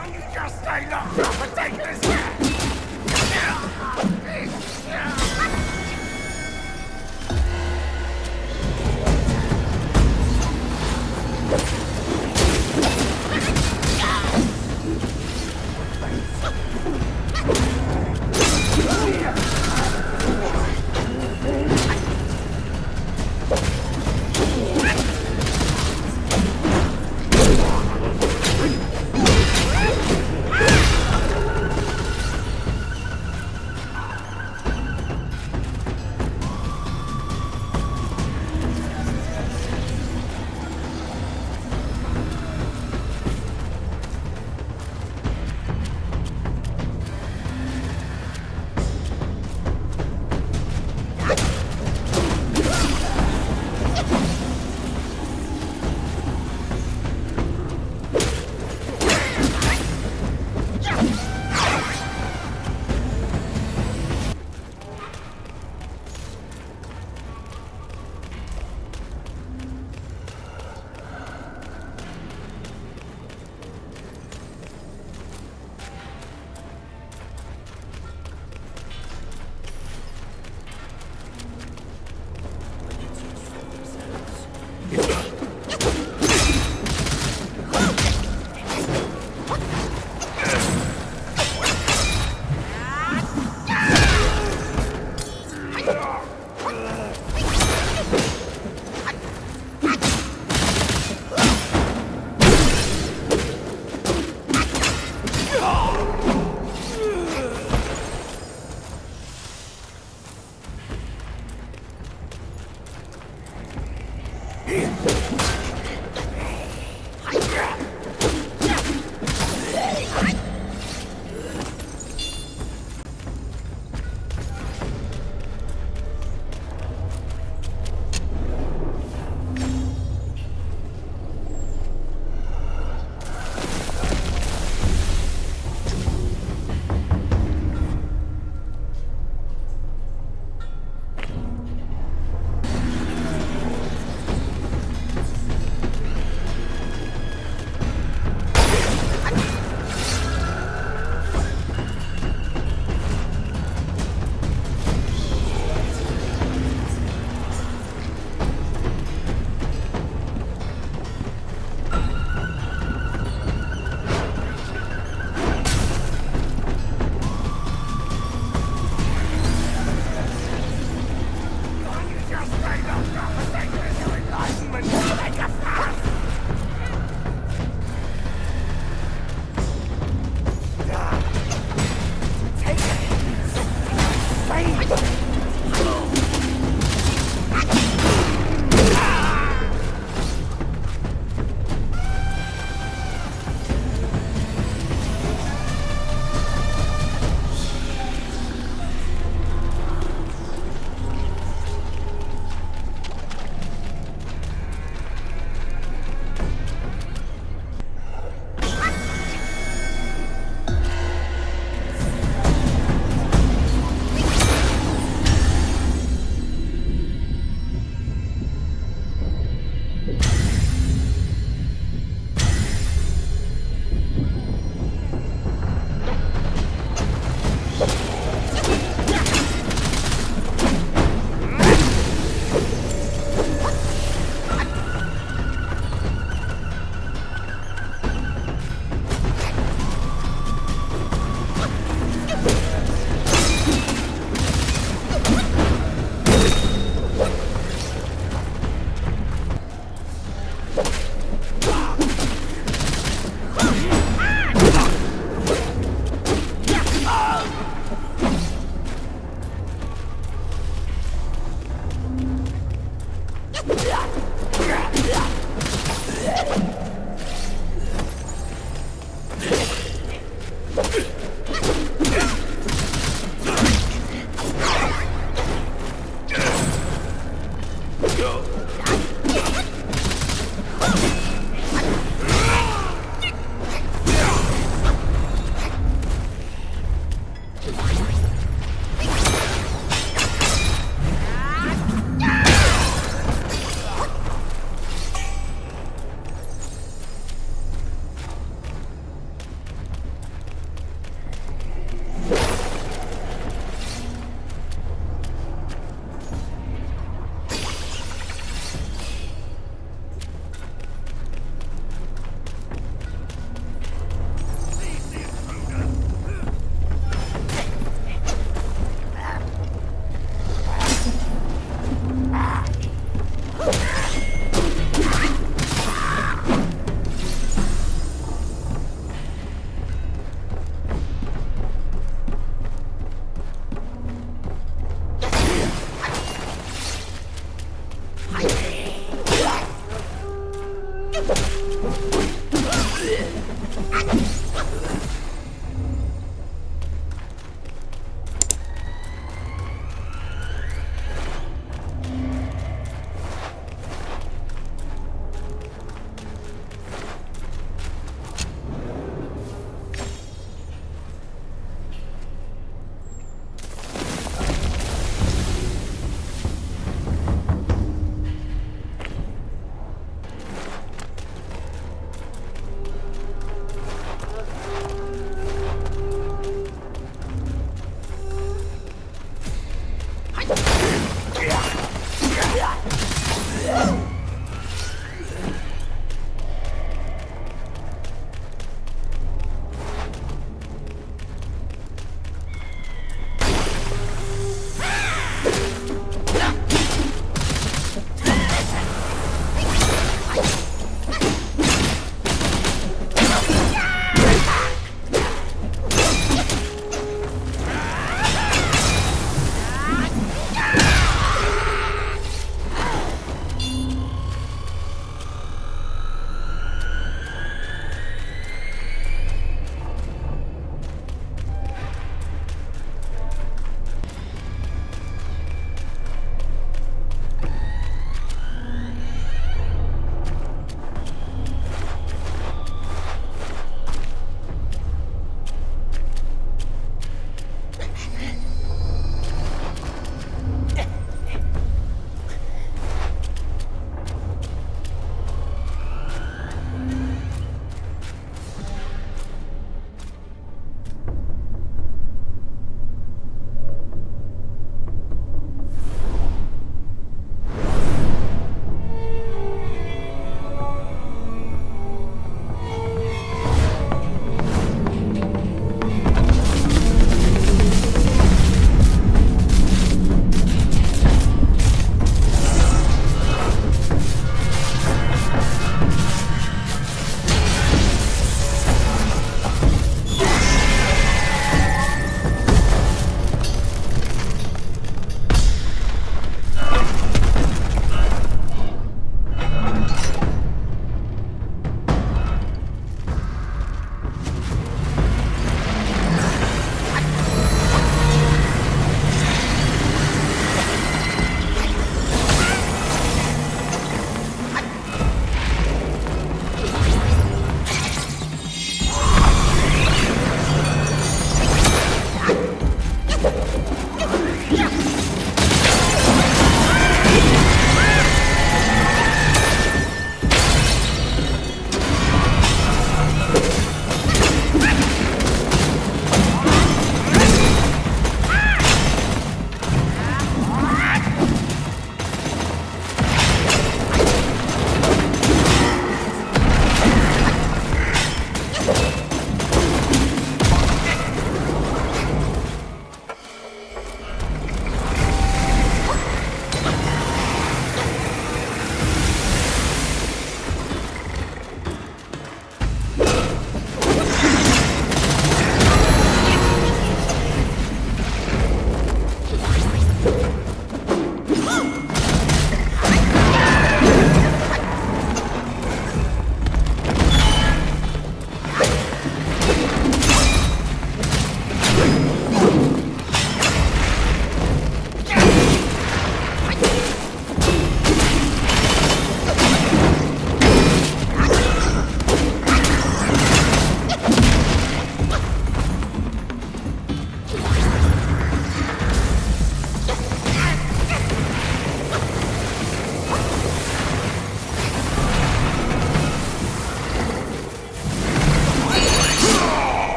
You just stay locked up and take this here!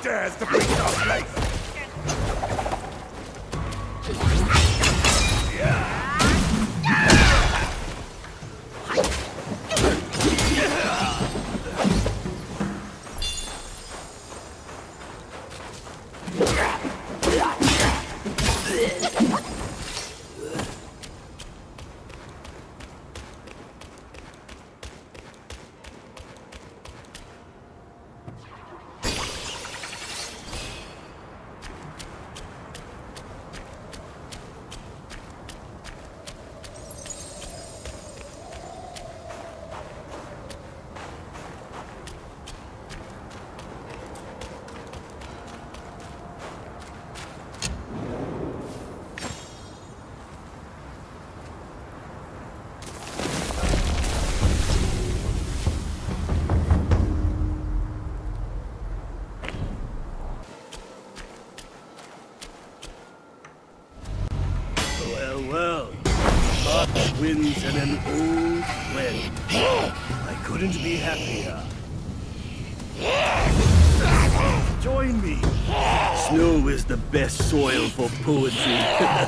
dares to breach our place? Well, March wins and an old friend. I couldn't be happier. Join me. Snow is the best soil for poetry.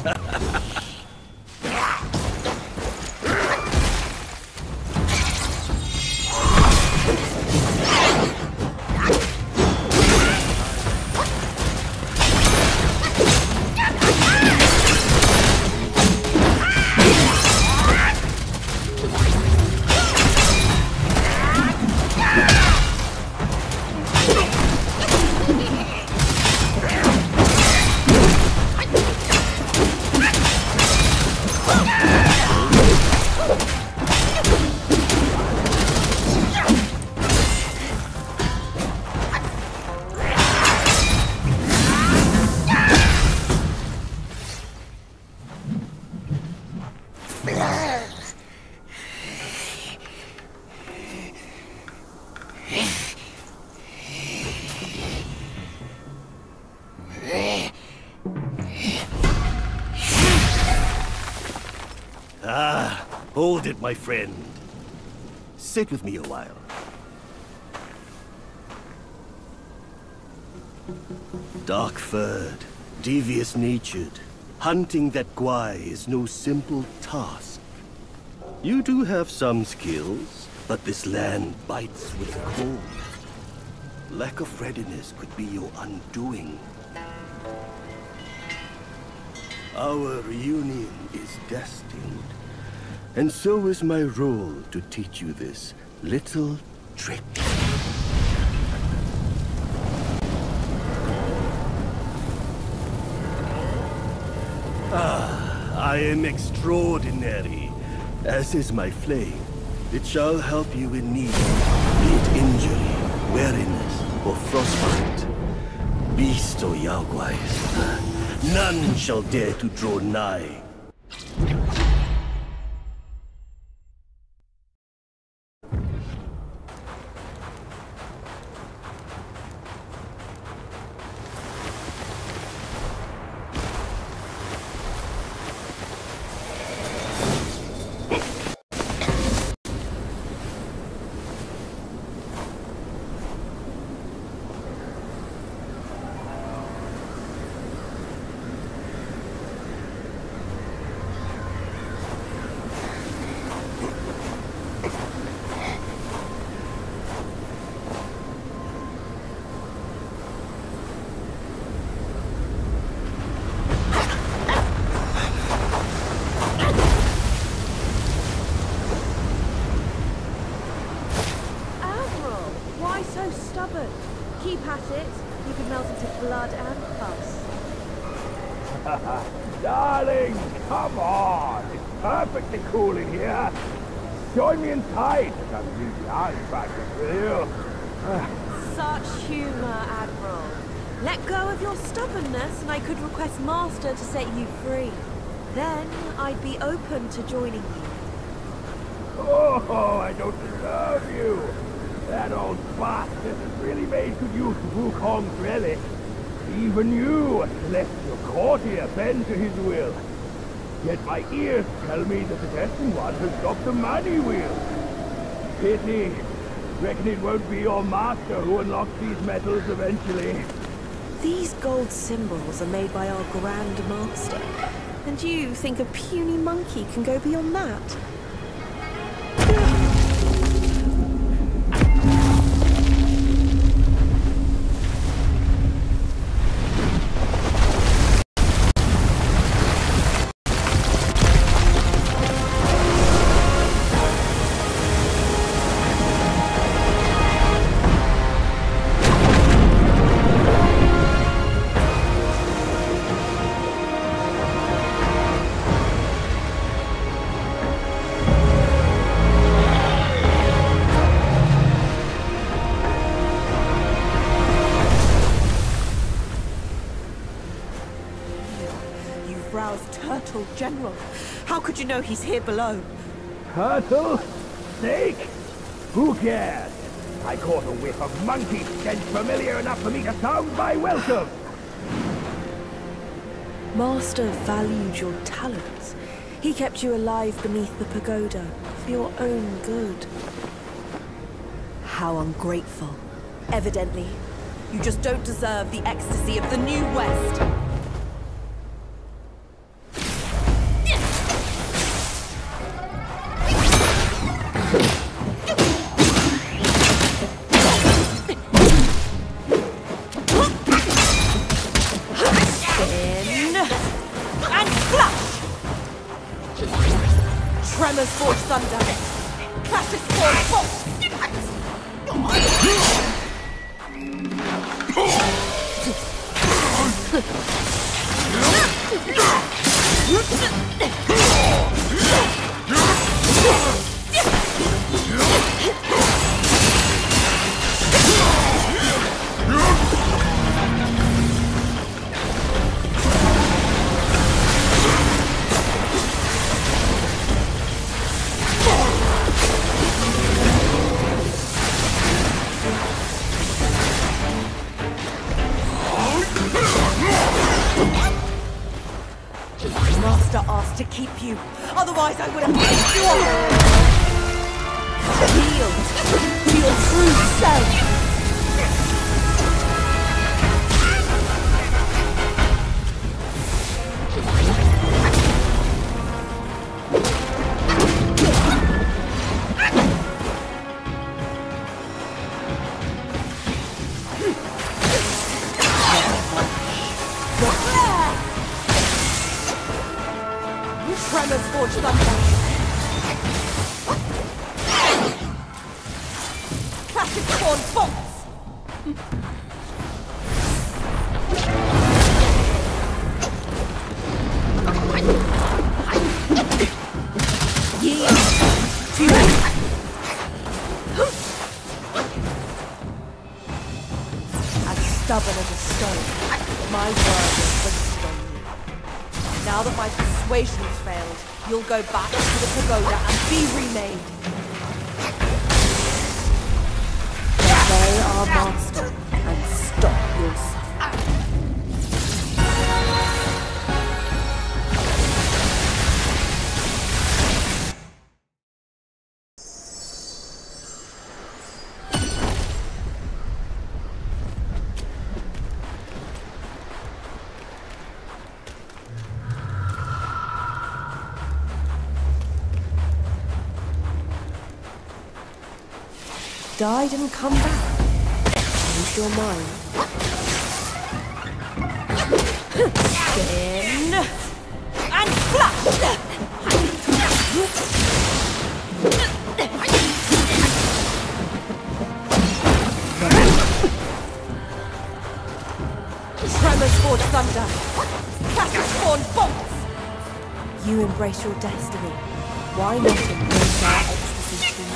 Hold it, my friend. Sit with me a while. Dark-furred, devious-natured, hunting that Gwai is no simple task. You do have some skills, but this land bites with cold. Lack of readiness could be your undoing. Our reunion is destined. And so is my role to teach you this little trick. I am extraordinary, as is my flame. It shall help you in need, be it injury, weariness, or frostbite. Beast or Yaoguais, none shall dare to draw nigh. Keep at it. You can melt into blood and pus. Darling, come on. It's perfectly cool in here. Join me inside. I'll leave the ice practice with you. Such humor, Admiral. Let go of your stubbornness and I could request Master to set you free. Then I'd be open to joining you. Oh, I don't love you. That old bastard has really made good use of Wukong's relic. Even you, a celestial courtier, bend to his will. Yet my ears tell me that the Destined One has dropped the money wheel. Pity. Reckon it won't be your master who unlocks these metals eventually. These gold symbols are made by our Grand Master. And you think a puny monkey can go beyond that? Turtle General. How could you know he's here below? Turtle? Snake? Who cares? I caught a whiff of monkey stench familiar enough for me to sound my welcome. Master valued your talents. He kept you alive beneath the pagoda for your own good. How ungrateful. Evidently, you just don't deserve the ecstasy of the New West. Tremors forge thunder. Classic forge bolt. Master asked to keep you, otherwise I would have picked you up. Yield to your true self. Tremors forge thunder. Classic spawn bolts. Yield to as stubborn as a stone. My word is fixed on you. Now that my persuasion's failed, you'll go back to the pagoda and be remade. Obey our master and stop your suffering. Died and come back. Change your mind. Spin and flash. Tremors forge thunder. Classic spawn bolts. You embrace your destiny. Why not embrace our ecstasy too?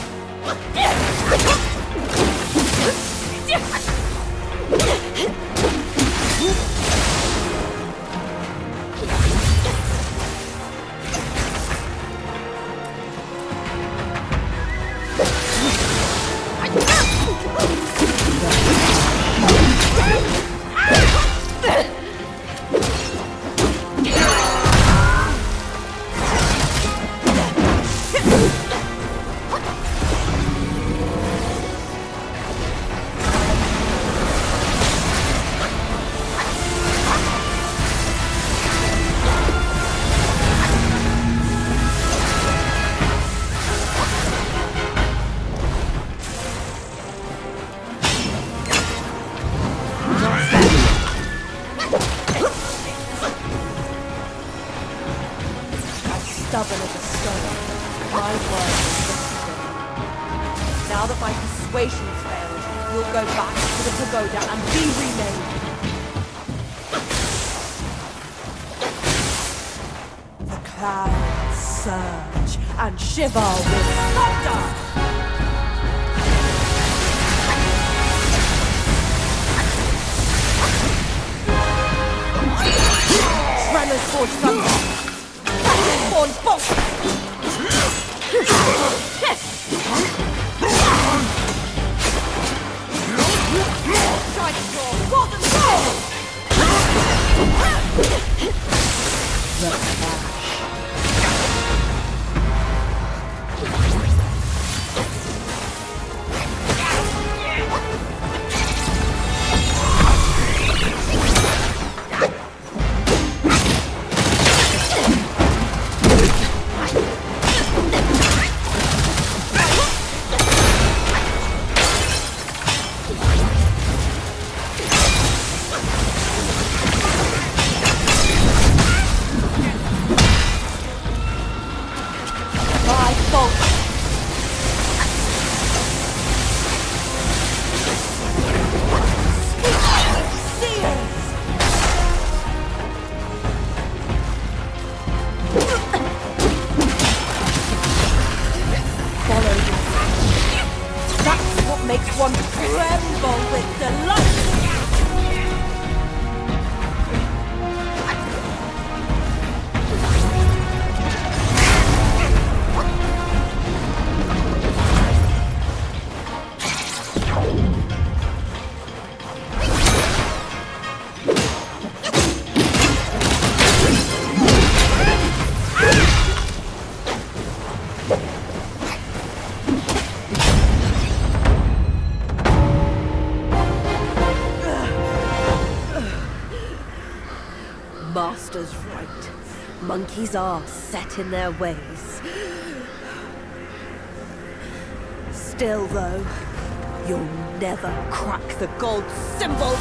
you'll go back to the pagoda and be remade. The clouds surge and shiver with thunder. Tremors forge thunder. Dragonborn bolt. Trident roar, golden roar. The clash. Makes one tremble with delight! Master's right. Monkeys are set in their ways. Still, though, you'll never crack the gold symbol.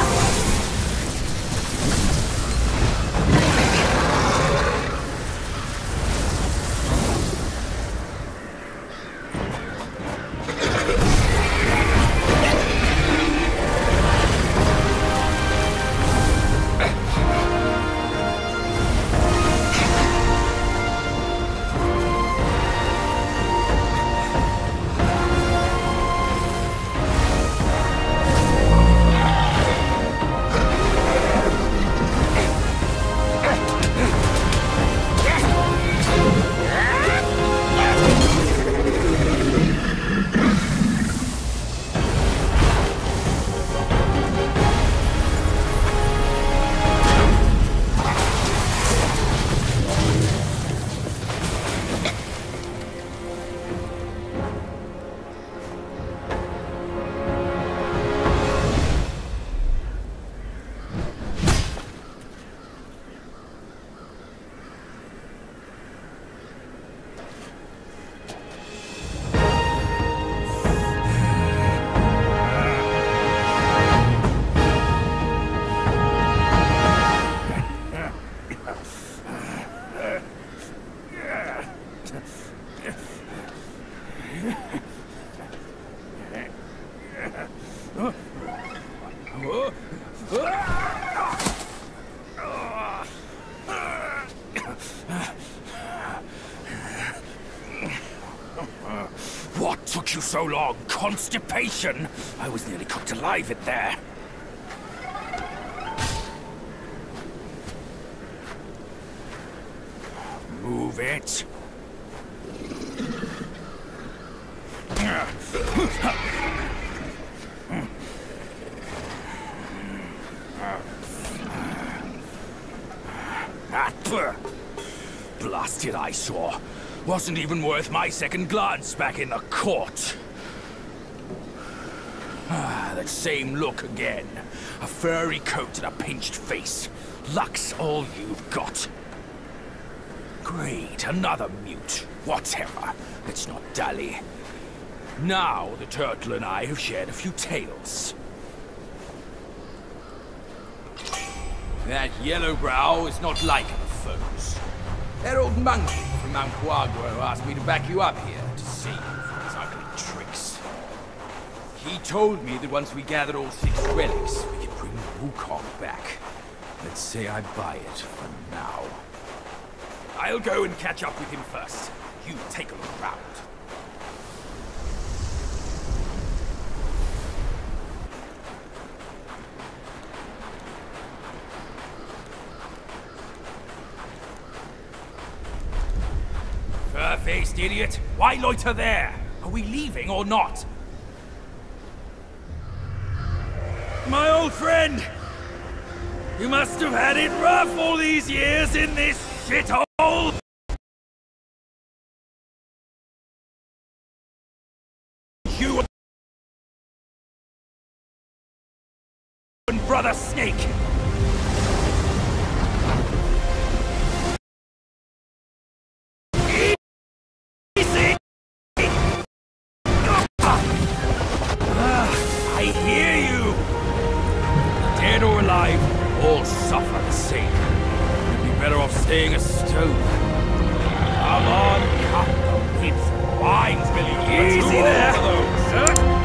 What took you so long? Constipation? I was nearly cooked alive in there. Move it. Blasted eyesore. Wasn't even worth my second glance back in the court. That same look again. A furry coat and a pinched face. Luck's all you've got. Great, another mute. Whatever. Let's not dally. Now the turtle and I have shared a few tales. That Yellowbrow is not like other foes. That old monkey from Mount Quagro asked me to back you up here to save you from his ugly tricks. He told me that once we gather all 6 relics, we can bring Wukong back. Let's say I buy it for now. I'll go and catch up with him first. You take a look around. Fur-faced idiot! Why loiter there? Are we leaving or not? My old friend! You must have had it rough all these years in this shithole! You and Brother Snake! Easy! I hear you! Dead or alive, all suffer the same. You'd be better off staying a stone. Come on, cut the whips and vines, will you? Easy there!